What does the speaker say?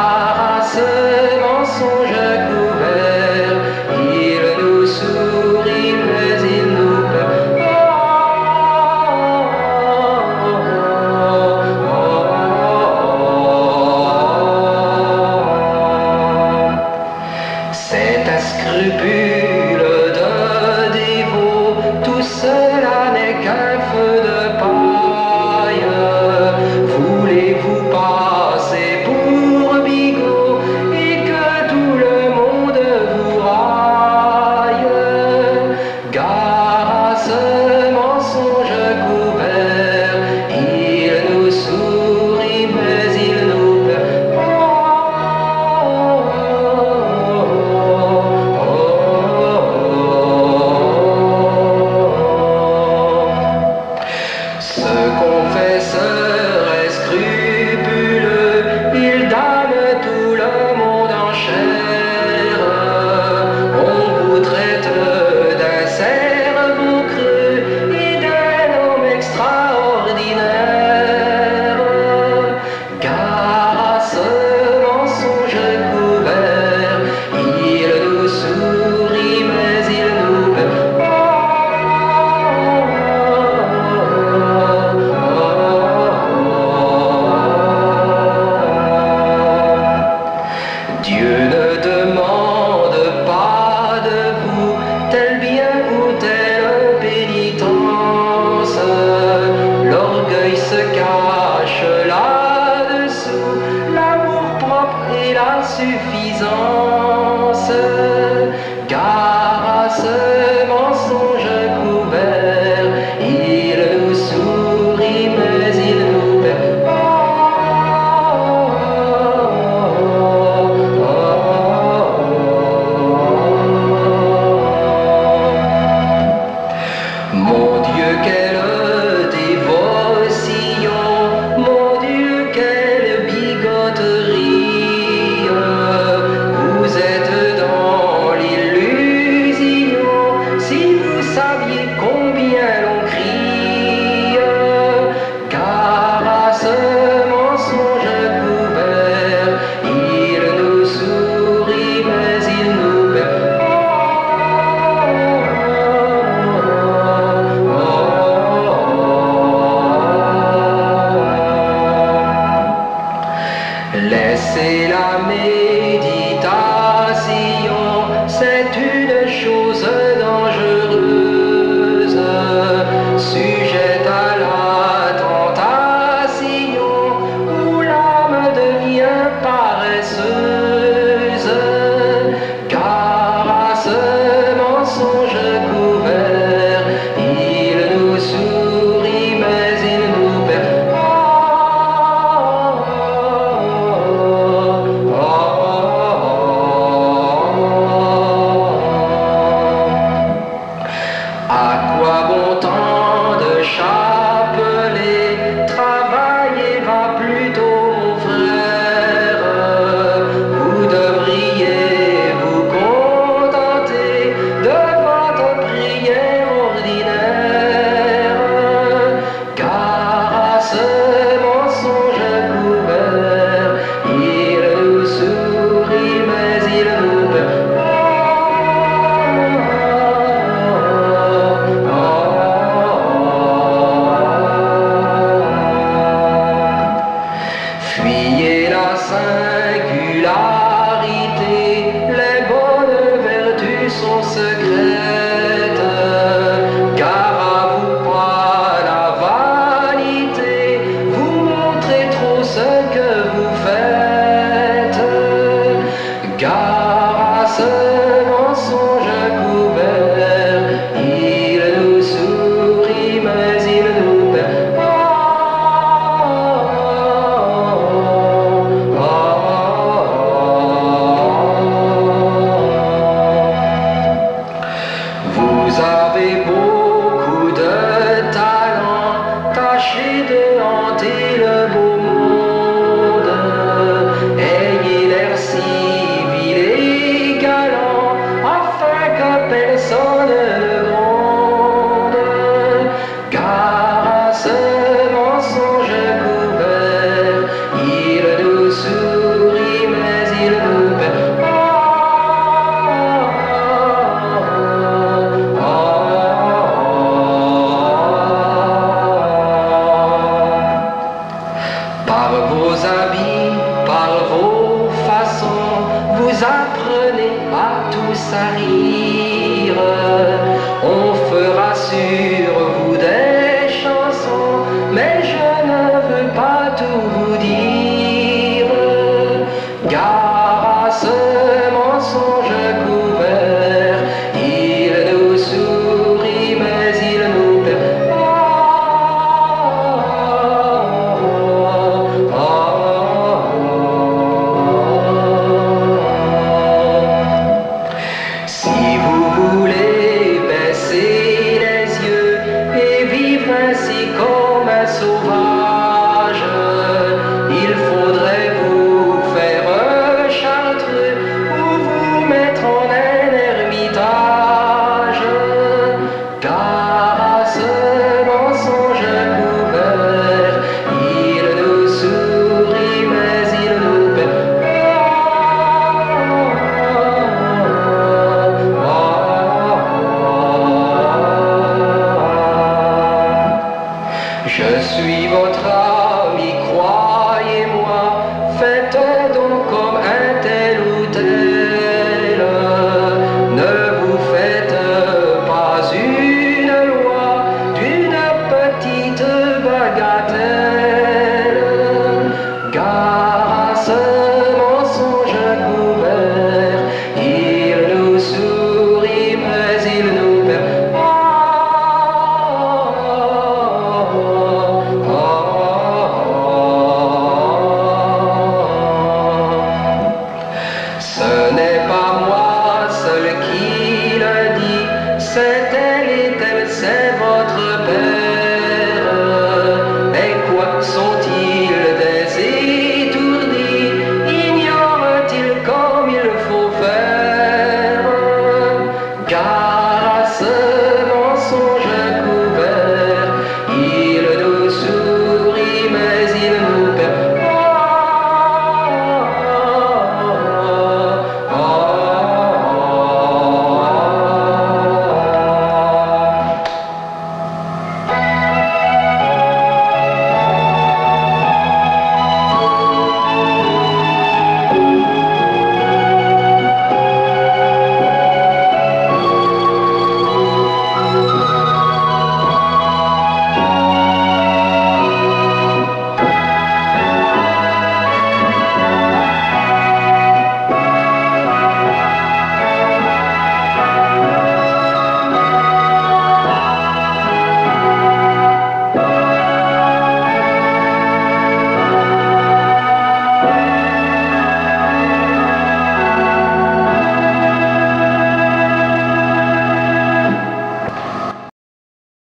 Car à ce mensonge couvert, il nous sourit mais il nous perd. C'est un scrupule de dévot, tout cela n'est qu'un feu de paille. Voulez-vous passer pour bigot et que tout le monde vous raille? Gare à ce mensonge couvert, il nous sourit mais il nous perd. Ce confesseur est scrupuleux, il damne tout le monde en chair. On vous traite d'un cerveau creux et d'un homme extraordinaire. Gare à ce mensonge couvert, il nous sourit mais il nous perd. Dieu ne demande pas de vous tel bien ou telle pénitence. L'orgueil se cache là-dessous, l'amour-propre et la suffisance. Car à ce mensonge couvert, il nous sourit mais il nous perd. Mon Dieu, quelle dévotion, mon Dieu, quelle bigoterie. Vous êtes dans l'illusion, si vous saviez combien l'on crie. Car à ce mensonge couvert, il nous sourit mais il nous perd. Laissez la méditation, c'est une chose dangereuse, sujette à la tentation, où l'âme devient paresseuse. Car à ce mensonge couvert, il nous sourit mais il nous perd. apprenez à tous à rire.